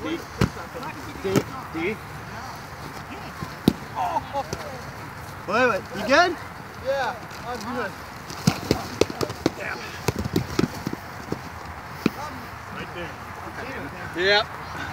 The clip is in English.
D. Wait, you good? Yeah, I'm good. Damn. Right there. Yep.